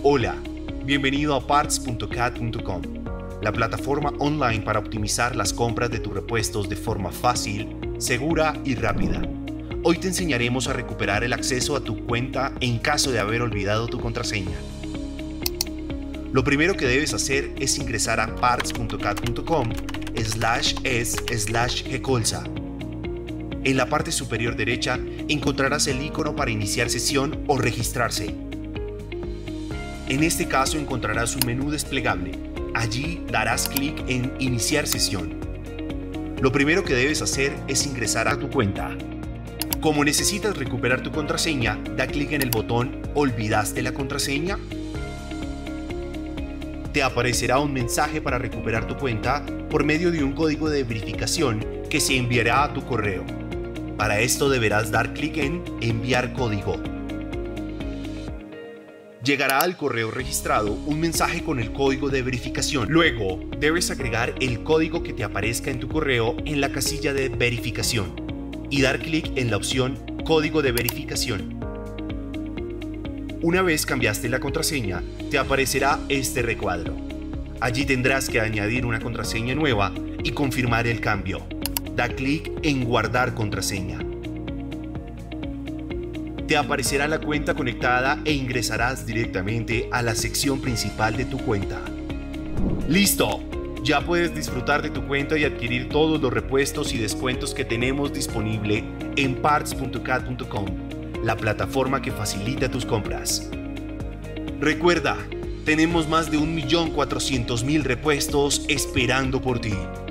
Hola, bienvenido a parts.cat.com, la plataforma online para optimizar las compras de tus repuestos de forma fácil, segura y rápida. Hoy te enseñaremos a recuperar el acceso a tu cuenta en caso de haber olvidado tu contraseña. Lo primero que debes hacer es ingresar a parts.cat.com/es/gcolsa. En la parte superior derecha encontrarás el icono para iniciar sesión o registrarse. En este caso encontrarás un menú desplegable. Allí darás clic en Iniciar sesión. Lo primero que debes hacer es ingresar a tu cuenta. Como necesitas recuperar tu contraseña, da clic en el botón ¿Olvidaste la contraseña? Te aparecerá un mensaje para recuperar tu cuenta por medio de un código de verificación que se enviará a tu correo. Para esto deberás dar clic en Enviar código. Llegará al correo registrado un mensaje con el código de verificación. Luego, debes agregar el código que te aparezca en tu correo en la casilla de verificación y dar clic en la opción Código de verificación. Una vez cambiaste la contraseña, te aparecerá este recuadro. Allí tendrás que añadir una contraseña nueva y confirmar el cambio. Da clic en Guardar contraseña. Te aparecerá la cuenta conectada e ingresarás directamente a la sección principal de tu cuenta. ¡Listo! Ya puedes disfrutar de tu cuenta y adquirir todos los repuestos y descuentos que tenemos disponible en parts.cat.com, la plataforma que facilita tus compras. Recuerda, tenemos más de 1.400.000 repuestos esperando por ti.